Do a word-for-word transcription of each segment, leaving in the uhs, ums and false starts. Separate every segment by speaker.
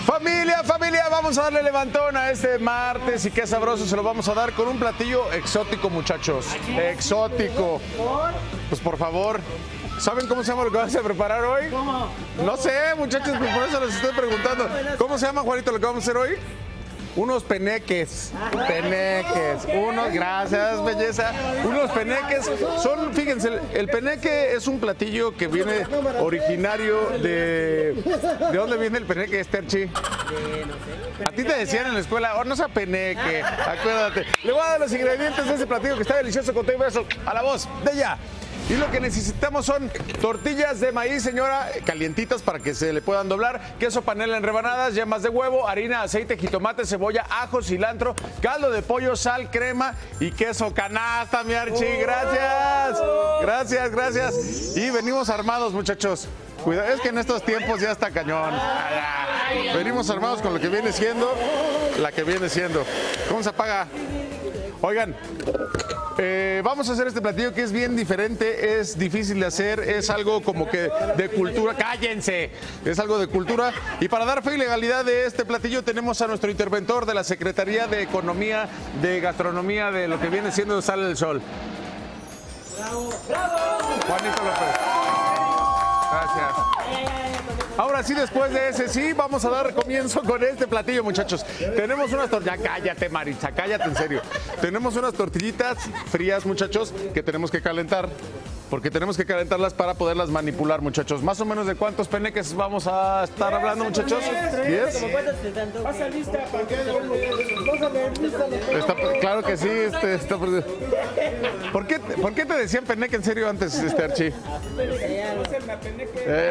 Speaker 1: Familia, familia, vamos a darle levantón a este martes y qué sabroso se lo vamos a dar con un platillo exótico, muchachos. Exótico. Pues por favor, ¿saben cómo se llama lo que vamos a preparar hoy?
Speaker 2: ¿Cómo?
Speaker 1: No sé, muchachos, pues por eso les estoy preguntando. ¿Cómo se llama, Juanito, lo que vamos a hacer hoy? Unos peneques, peneques, unos, gracias, belleza, unos peneques, son, fíjense, el, el peneque es un platillo que viene originario de, ¿de dónde viene el peneque, Esterchi? A ti te decían en la escuela, oh, no sea peneque, acuérdate. Le voy a dar los ingredientes de ese platillo que está delicioso con todo y beso, a la voz de ella. Y lo que necesitamos son tortillas de maíz, señora, calientitas para que se le puedan doblar, queso panela en rebanadas, yemas de huevo, harina, aceite, jitomate, cebolla, ajo, cilantro, caldo de pollo, sal, crema y queso canasta, mi Archi. Gracias, gracias, gracias. Y venimos armados, muchachos. Cuidado, es que en estos tiempos ya está cañón. Venimos armados con lo que viene siendo, la que viene siendo. ¿Cómo se apaga? Oigan, eh, vamos a hacer este platillo que es bien diferente, es difícil de hacer, es algo como que de cultura, cállense, es algo de cultura. Y para dar fe y legalidad de este platillo tenemos a nuestro interventor de la Secretaría de Economía, de Gastronomía, de lo que viene siendo Sale del Sol.
Speaker 2: ¡Bravo! ¡Bravo!
Speaker 1: Juanito López. Gracias. Ahora sí, después de ese sí, vamos a dar comienzo con este platillo, muchachos. Tenemos unas tortillas, ya cállate, Maritza, cállate en serio. Tenemos unas tortillitas frías, muchachos, que tenemos que calentar. Porque tenemos que calentarlas para poderlas manipular, muchachos. Más o menos de cuántos peneques vamos a estar hablando, muchachos. ¿Diez?
Speaker 2: Pasa lista, ¿para qué?
Speaker 1: Está, claro que sí. Este, está, ¿por, qué, ¿Por qué te decían peneque en serio antes, este Archie? Eh,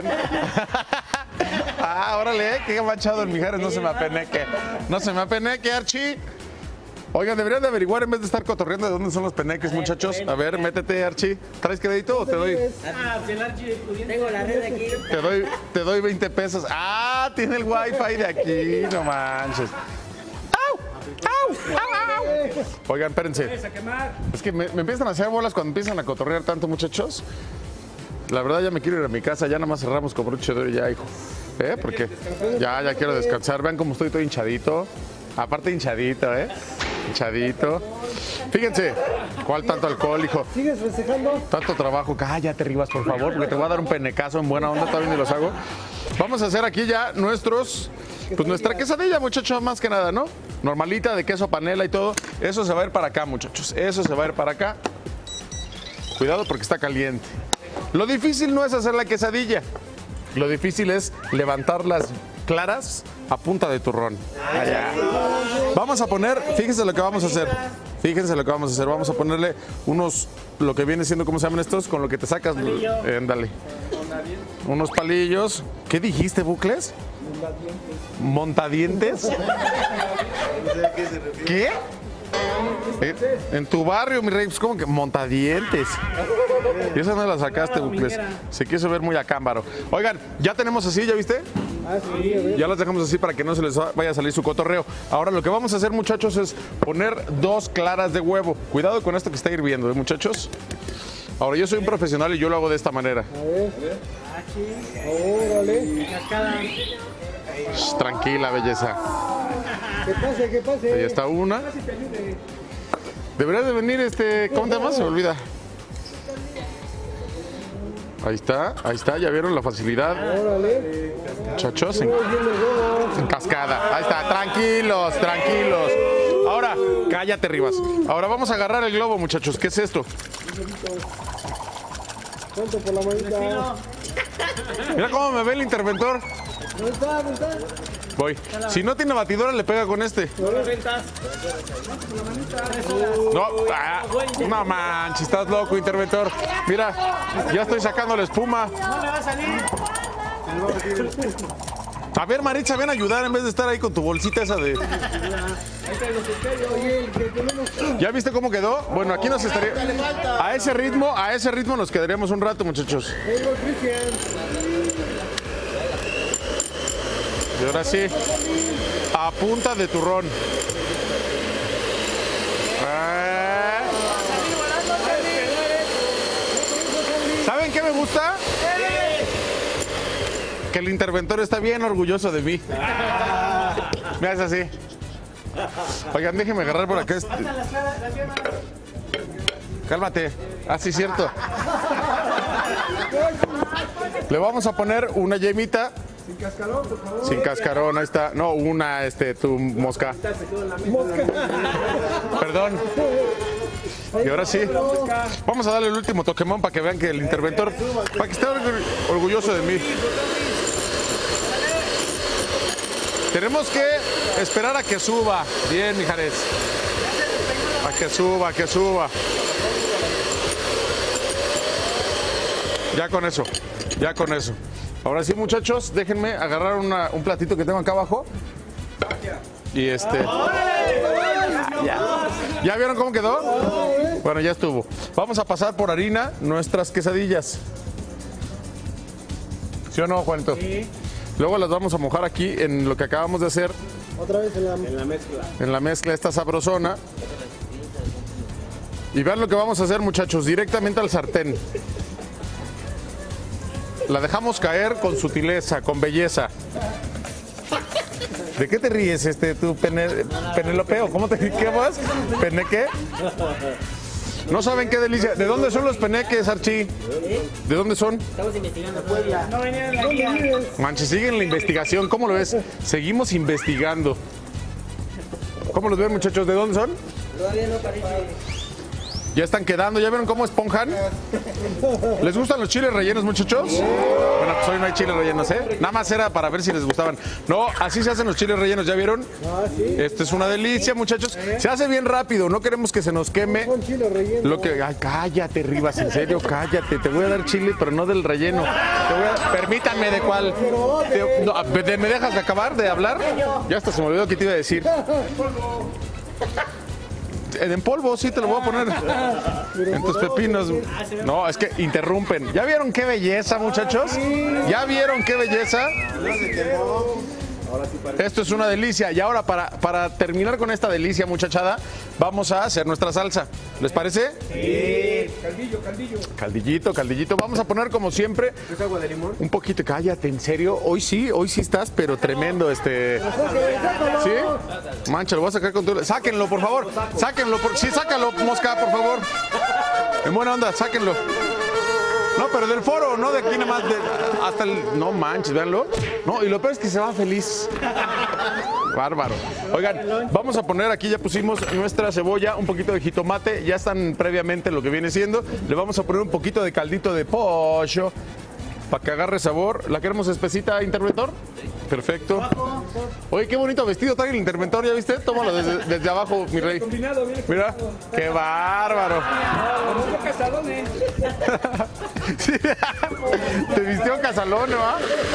Speaker 1: ah, órale, eh, qué manchado el Mijares, no se me apeneque. No se me apeneque, Archie. Oigan, deberían de averiguar en vez de estar cotorreando de dónde son los peneques, muchachos. A ver, métete, Archie. ¿Traes crédito o te doy?
Speaker 2: Ah, el Archie, tengo la red aquí.
Speaker 1: Te doy, te doy veinte pesos. Ah, tiene el wifi de aquí, no manches. ¡Au! ¡Au! ¡Au! ¡Au! Oigan, espérense. Es que me, me empiezan a hacer bolas cuando empiezan a cotorrear tanto, muchachos. La verdad ya me quiero ir a mi casa, ya nada más cerramos con broche de oro y ya, hijo. ¿Eh? Porque ya, ya quiero descansar. Vean cómo estoy todo hinchadito. Aparte hinchadito, ¿eh? Hinchadito. Fíjense, ¿cuál tanto alcohol, hijo?
Speaker 3: ¿Sigues festejando?
Speaker 1: Tanto trabajo. Cállate, Rivas, por favor, porque te voy a dar un penecazo en buena onda, todavía ni los hago. Vamos a hacer aquí ya nuestros, pues nuestra quesadilla, muchachos, más que nada, ¿no? Normalita, de queso panela y todo. Eso se va a ir para acá, muchachos. Eso se va a ir para acá. Cuidado porque está caliente. Lo difícil no es hacer la quesadilla. Lo difícil es levantar las claras a punta de turrón. Allá. Vamos a poner, fíjense lo que vamos a hacer. Fíjense lo que vamos a hacer. Vamos a ponerle unos, lo que viene siendo, ¿cómo se llaman estos? Con lo que te sacas. Eh, dale. Unos palillos. ¿Qué dijiste, Bucles? ¿Montadientes? ¿Qué? En, en tu barrio, mi rey, pues como que montadientes. Y esa no la sacaste, Bucles. Se quiso ver muy acámbaro. Oigan, ya tenemos así, ¿ya viste? Ya las dejamos así para que no se les vaya a salir su cotorreo. Ahora lo que vamos a hacer, muchachos, es poner dos claras de huevo. Cuidado con esto que está hirviendo, ¿eh, muchachos? Ahora, yo soy un profesional y yo lo hago de esta manera.
Speaker 3: A ver. Órale.
Speaker 1: Shh, tranquila, belleza.
Speaker 3: ¿Qué pase, qué pase?
Speaker 1: Ahí está una. Debería de venir este... ¿Cómo te llamas? Se me olvida. Ahí está, ahí está, ya vieron la facilidad.
Speaker 3: Órale.
Speaker 1: Muchachos, en, en cascada. Ahí está, tranquilos, tranquilos. Ahora, cállate, Rivas. Ahora vamos a agarrar el globo, muchachos. ¿Qué es esto?
Speaker 3: ¿Cuánto por la manita?
Speaker 1: Mira cómo me ve el interventor.
Speaker 3: ¿Dónde está? ¿Dónde está?
Speaker 1: Voy. Si no tiene batidora, le pega con este. No, ah, no manches, estás loco, interventor. Mira, ya estoy sacando la espuma.
Speaker 2: No me va a salir.
Speaker 1: A ver, Maritza, ven a ayudar en vez de estar ahí con tu bolsita esa de... ¿Ya viste cómo quedó? Bueno, aquí nos estaría... A ese ritmo, a ese ritmo nos quedaríamos un rato, muchachos. Y ahora sí, a punta de turrón. Eh. ¿Saben qué me gusta? Que el interventor está bien orgulloso de mí. Me hace así. Oigan, déjenme agarrar por acá. Este... Cálmate. Ah, sí, cierto. Le vamos a poner una yemita.
Speaker 3: Sin cascarón, por favor.
Speaker 1: Sin cascarón, ahí está. No, una, este, tu mosca.
Speaker 3: Mosca.
Speaker 1: Perdón. Y ahora sí, vamos a darle el último toquemón para que vean que el interventor, para que esté orgulloso de mí. Tenemos que esperar a que suba. Bien, Mijares. A que suba, a que suba. Ya con eso, ya con eso. Ahora sí, muchachos, déjenme agarrar una, un platito que tengo acá abajo. Y este... Ya. ¿Ya vieron cómo quedó? Bueno, ya estuvo. Vamos a pasar por harina nuestras quesadillas. ¿Sí o no, Juanito? Sí. Luego las vamos a mojar aquí en lo que acabamos de hacer.
Speaker 3: Otra vez en la, en la mezcla.
Speaker 1: En la mezcla esta sabrosona. Y vean lo que vamos a hacer, muchachos, directamente al sartén. La dejamos caer con sutileza, con belleza. ¿De qué te ríes, este, tú, pene, Penelope? ¿O cómo te qué más? ¿Peneque? No saben qué delicia. ¿De dónde son los peneques, Archie? ¿De dónde son?
Speaker 2: Estamos investigando Puebla. No venían la guía.
Speaker 1: Manches, siguen la investigación. ¿Cómo lo ves? Seguimos investigando. ¿Cómo los ven, muchachos? ¿De dónde son?
Speaker 2: Todavía no parece.
Speaker 1: Ya están quedando, ¿ya vieron cómo esponjan? ¿Les gustan los chiles rellenos, muchachos? Bueno, pues hoy no hay chiles rellenos, ¿eh? Nada más era para ver si les gustaban. No, así se hacen los chiles rellenos, ¿ya vieron? Esto es una delicia, muchachos. Se hace bien rápido, no queremos que se nos queme. Lo que... Ay, cállate, Rivas, en serio, cállate. Te voy a dar chile, pero no del relleno. Te voy a... Permítanme, ¿de cuál? Te... No, ¿me dejas de acabar de hablar? Ya hasta se me olvidó qué te iba a decir. En polvo, sí, te lo voy a poner en tus pepinos. No, es que interrumpen. ¿Ya vieron qué belleza, muchachos? ¿Ya vieron qué belleza? Esto es una delicia. Y ahora, para, para terminar con esta delicia, muchachada, vamos a hacer nuestra salsa. ¿Les parece?
Speaker 3: Sí. Caldillo, caldillo.
Speaker 1: Caldillito, caldillito. Vamos a poner, como siempre,
Speaker 3: ¿Es agua de limón?
Speaker 1: un poquito. Cállate, en serio. Hoy sí, hoy sí estás, pero tremendo, este... ¿Sí? Mancha, lo voy a sacar con tu... Sáquenlo, por favor. Sáquenlo. Por... Sí, sácalo, mosca, por favor. En buena onda, sáquenlo. No, pero del foro, no de aquí nada más, de, hasta el... No manches, véanlo. No, y lo peor es que se va feliz. Bárbaro. Oigan, vamos a poner aquí, ya pusimos nuestra cebolla, un poquito de jitomate, ya están previamente lo que viene siendo. Le vamos a poner un poquito de caldito de pollo para que agarre sabor. ¿La queremos espesita, interventor? Perfecto. Oye, qué bonito vestido trae el interventor, ¿ya viste? Tómalo desde, desde abajo, mi rey. Mira, qué bárbaro. Sí. Te vistió Casalón, ¿no?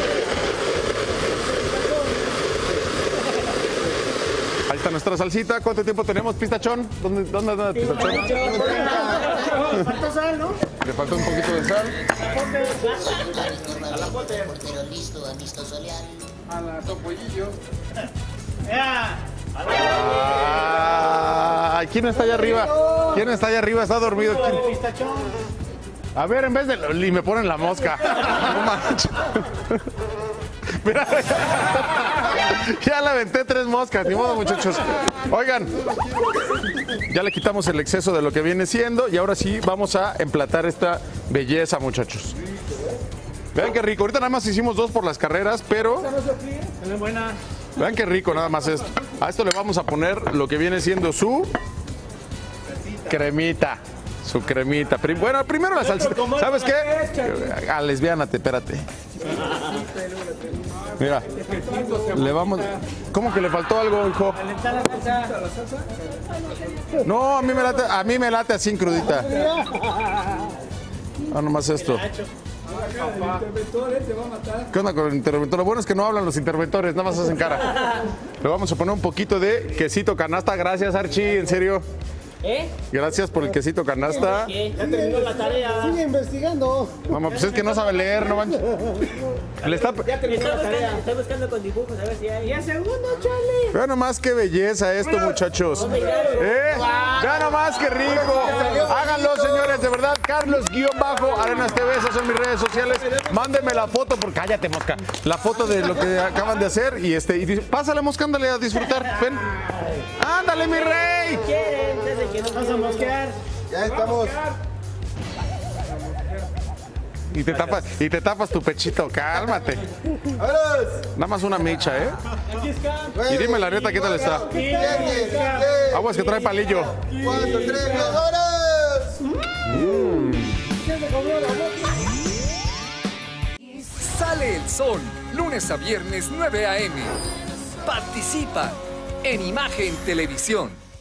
Speaker 1: Ahí está nuestra salsita. ¿Cuánto tiempo tenemos, pistachón? ¿Dónde, dónde anda el pistachón?
Speaker 2: Faltó sal, ¿no?
Speaker 1: Le faltó un poquito de sal.
Speaker 2: A la pote.
Speaker 3: A la topollillo.
Speaker 1: Ah, ¿quién está allá arriba? ¿Quién está allá arriba? Está dormido. ¿Quién? A ver, en vez de... Y me ponen la mosca. No manches. Mira, ya le aventé tres moscas, ni modo, muchachos. Oigan, ya le quitamos el exceso de lo que viene siendo y ahora sí vamos a emplatar esta belleza, muchachos. Vean qué rico. Ahorita nada más hicimos dos por las carreras, pero... Vean qué rico nada más esto. A esto le vamos a poner lo que viene siendo su cremita. Su cremita. Bueno, primero la salsita. ¿Sabes qué? Ah, lesbiánate, espérate. Mira, le vamos... ¿Cómo que le faltó algo, hijo? No, a mí me late, a mí me late así crudita. Ah, nomás esto. ¿Qué onda con el interventor? Lo bueno es que no hablan los interventores, nada más hacen cara. Le vamos a poner un poquito de quesito canasta. Gracias, Archie, en serio.
Speaker 2: ¿Eh?
Speaker 1: Gracias por el quesito canasta.
Speaker 2: ¿Qué? Ya terminó la tarea.
Speaker 3: Sigue investigando.
Speaker 1: Mamá, pues es que no sabe leer, no manches. Le está...
Speaker 2: Ya terminó la tarea. Estoy buscando con dibujos a ver si hay. Ya segundo, Charlie.
Speaker 1: Vean nomás qué belleza esto, muchachos. ¿Eh? Vean nomás qué rico. Háganlo, señores, de verdad. Carlos-Arenas T V, esas son mis redes sociales. Mándenme la foto, porque cállate, mosca. La foto de lo que acaban de hacer. Y este, y pásale, mosca, ándale a disfrutar. Ven. Ándale, mi rey.
Speaker 2: ¿Quieren? Desde que nos vamos a mosquear.
Speaker 3: Ya estamos.
Speaker 1: Y te tapas, y te tapas tu pechito, cálmate.
Speaker 3: ¡Vámonos!
Speaker 1: Nada más una micha, ¿eh? Y dime la neta, ¿qué tal está? Aguas que trae palillo.
Speaker 3: Cuatro, tres, dos, horas.
Speaker 4: Sale el sol, lunes a viernes nueve a eme. Participa en Imagen Televisión.